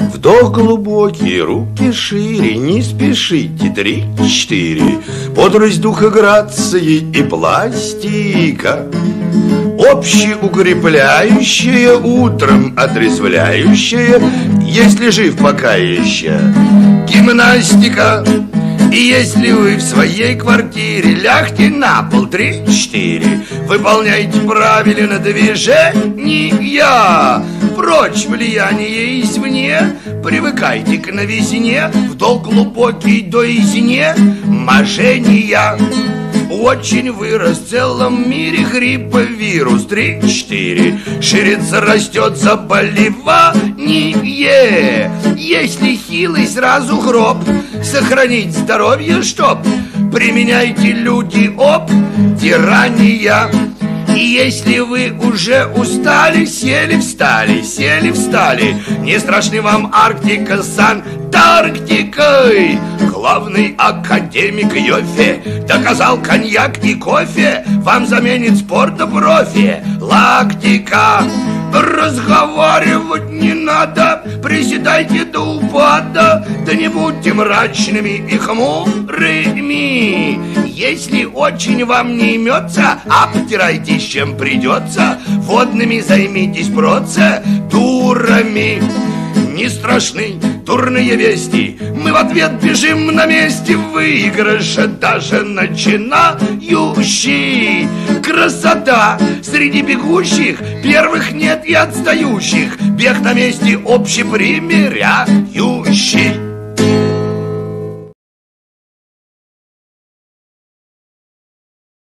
Вдох глубокий, руки шире, не спешите, 3-4. Бодрость духа, грации и пластика, общеукрепляющая, утром отрезвляющая, если жив пока еще, гимнастика. И если вы в своей квартире, лягте на пол, 3-4. Выполняйте правильно движения, прочь влияние извне. Привыкайте к новизне, вдох глубокий до изне. Мошенния. Очень вырос в целом мире грипповирус, 3-4. Ширится, растет заболевание. Если хилый, сразу гроб. Сохранить здоровье, чтоб. Применяйте, люди, тирания. И если вы уже устали, сели, встали, сели, встали, не страшны вам Арктика с Антарктикой. Главный академик Йоффе доказал, коньяк и кофе вам заменит спорта профи. Лактика. Разговаривать не надо, приседайте до упада, да не будьте мрачными и хмурыми. Если очень вам не имется, обтирайтесь чем придется, водными займитесь процедурами. Не страшны дурные вести, мы в ответ бежим на месте выигрыша, даже начинающий. Красота среди бегущих, первых нет и отстающих, бег на месте общепримиряющий.